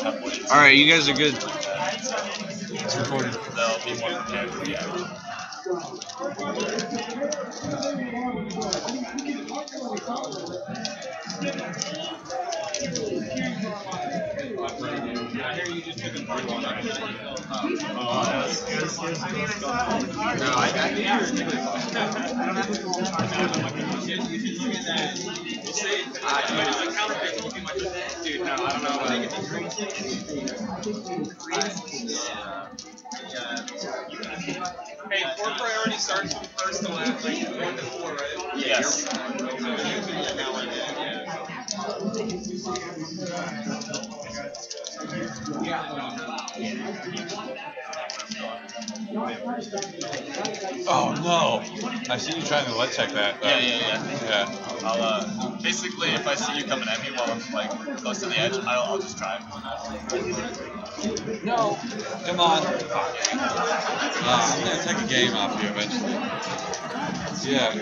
tough wins. All right, you guys are good. It's recorded. They'll be more prepared for the action. I hear you just took a part one. No, I Dude, no, I don't know. Hey, 4 priority starts from first to last, like 1 to 4, right? Yes. Oh no! I see you trying to check that. Yeah. I'll basically, if I see you coming at me while I'm like close to the edge, I'll just try. No! Come on! I'm gonna take a game off you eventually. Yeah.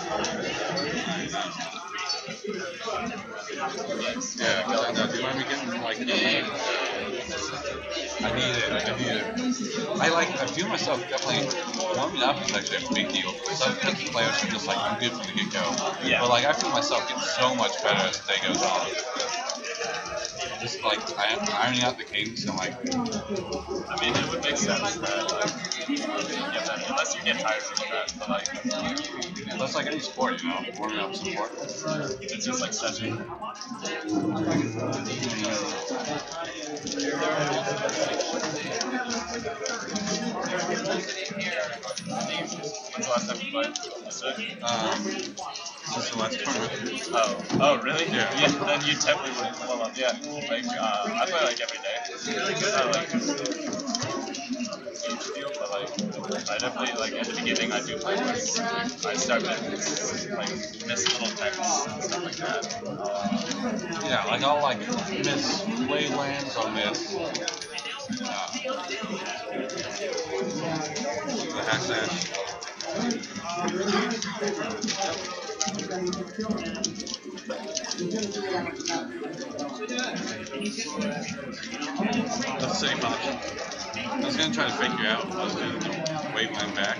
Yeah, no, do you mind me getting like I need it. I feel myself definitely warming up is actually a big deal. Some picking players are just like I'm good from the get go. Yeah. But like I feel myself getting so much better as the day goes on. Just like ironing out the kinks and like I mean, it would make sense that unless you get tired of that, but like that's like any sport, you know, warming up some sport. It's just like stretching. When's the last time you played? Yesterday? Since the last tournament. Oh, really? Yeah. Then you definitely wouldn't level up. Yeah. Like, I play like every day. It's not like a huge deal, but like, I definitely, like, at the beginning, I do play less. I start to, like, miss little texts and stuff like that. Yeah, like I'll like miss wavelands, I'll miss the hack dash. That's city punch. I was gonna try to fake you out. I was gonna waveland back.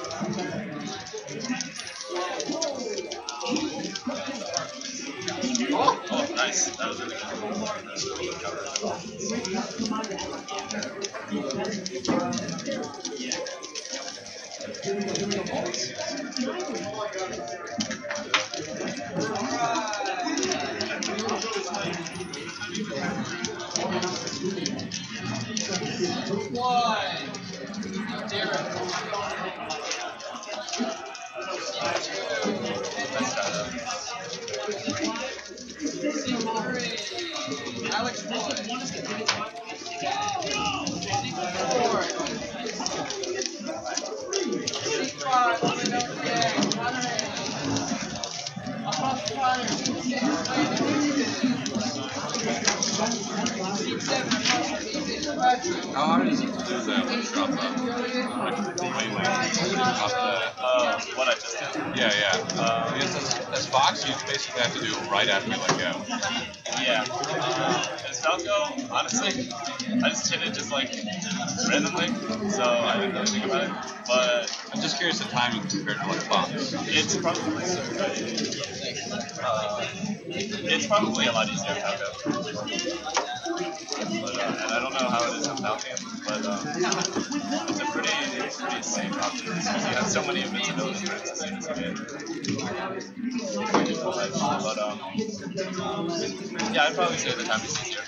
Oh, nice. That was really good. Alex, How hard is it to do that drop up? What I just did. Yeah. Because as Fox, you basically have to do it right after you let go. Yeah. As Falco, honestly, I just hit it just like randomly, so I didn't really think about it. But I'm just curious the timing compared to like Fox. it's probably a lot easier in Falco. But, and I don't know how it is in Falcon, but it's a pretty safe option because you have so many invincibility turns as soon as you hit. But yeah, I'd probably say the time is easier.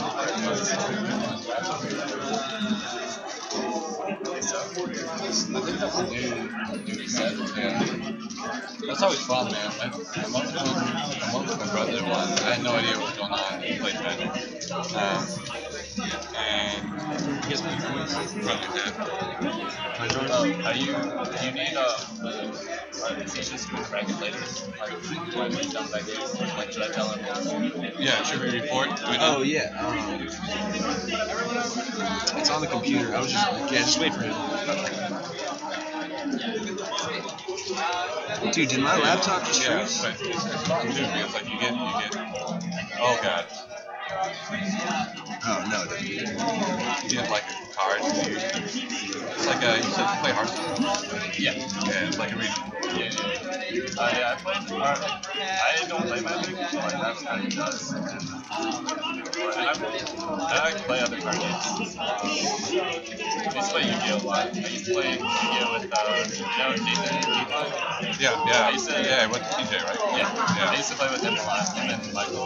I think that's a new set. Yeah. That's always fun, man. I'm up with my brother once. I had no idea what was going on. He played better. And he gets me points. Brother did. Do you need teachers to bracket later? Like, do I need them back here? Like, should I tell him? Yeah, should we report? Oh yeah. It's on the computer. I was just wait for him. Dude, did my laptop just freeze? But it's fun too because like you get. Oh god. Oh no. You have like a card. It's like you said you play Hearthstone. Yeah. Yeah, it's like a region. Yeah. Yeah, I played. I don't play Magic, but like that's what he does. And I play other card games. I used to play Yu-Gi-Oh! A lot. I used to play Yu-Gi-Oh! With DJ. Yeah. I used to, with TJ, right? Yeah. I used to play with him a lot. Him and Michael.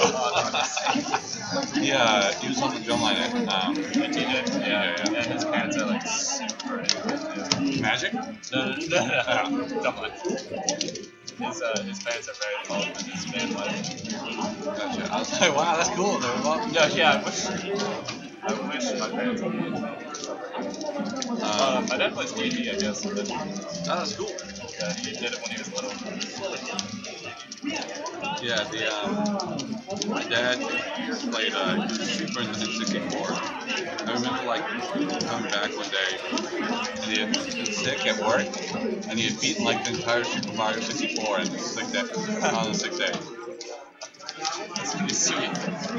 He was on the drum line at TJ. Yeah. And his parents are like super into Magic? No. Drum line. His parents are very involved with his band life. Gotcha. I was like, wow, that's cool. They're involved. Yeah. I wish my parents would be involved. My dad plays D&D, I guess. But, That's cool. yeah, he did it when he was little. Yeah, my dad played Super N64. I remember like coming back one day and he had been sick at work and he had beaten like the entire Super Mario 64 and sick day on a sick day. That's pretty sweet.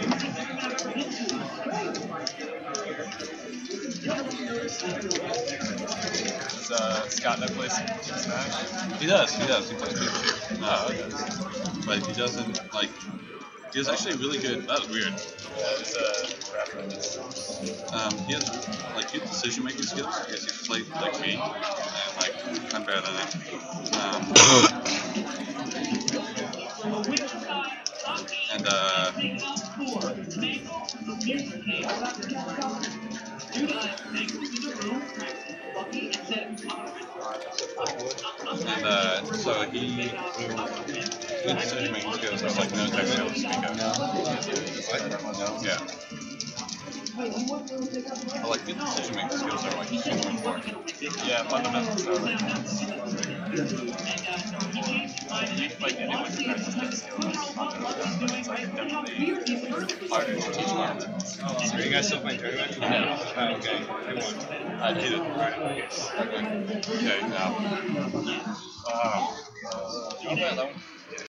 Does Scott know plays Smash? He does. He plays PS2. But he doesn't like. He has actually really good. That was weird. Yeah, he's a reference. He has like good decision making skills because he's played like me, and like I'm better than him. So he good decision making skills. There's like no technical to speak of. Yeah. But like good decision making skills are like super important. Yeah, fundamentals are like like anyone who practices that skill is fundamental, but it's like definitely harder to teach fundamentals. So you guys still playing tournament? No. Oh, okay. Who won? I did it. Alright, okay. Okay, now. You want to play that one?